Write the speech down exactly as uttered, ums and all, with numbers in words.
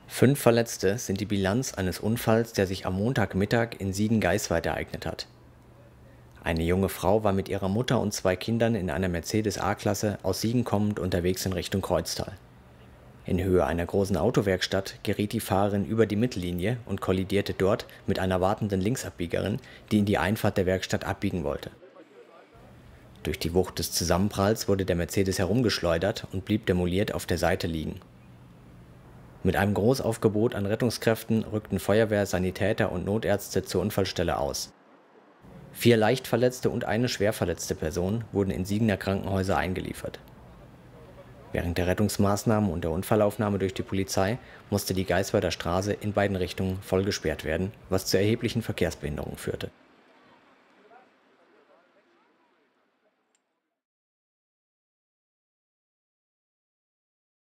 Fünf Verletzte sind die Bilanz eines Unfalls, der sich am Montagmittag in Siegen-Geisweit ereignet hat. Eine junge Frau war mit ihrer Mutter und zwei Kindern in einer Mercedes A-Klasse aus Siegen kommend unterwegs in Richtung Kreuztal. In Höhe einer großen Autowerkstatt geriet die Fahrerin über die Mittellinie und kollidierte dort mit einer wartenden Linksabbiegerin, die in die Einfahrt der Werkstatt abbiegen wollte. Durch die Wucht des Zusammenpralls wurde der Mercedes herumgeschleudert und blieb demoliert auf der Seite liegen. Mit einem Großaufgebot an Rettungskräften rückten Feuerwehr, Sanitäter und Notärzte zur Unfallstelle aus. Vier leicht verletzte und eine schwer verletzte Person wurden in Siegener Krankenhäuser eingeliefert. Während der Rettungsmaßnahmen und der Unfallaufnahme durch die Polizei musste die Geiswerder Straße in beiden Richtungen voll gesperrt werden, was zu erheblichen Verkehrsbehinderungen führte.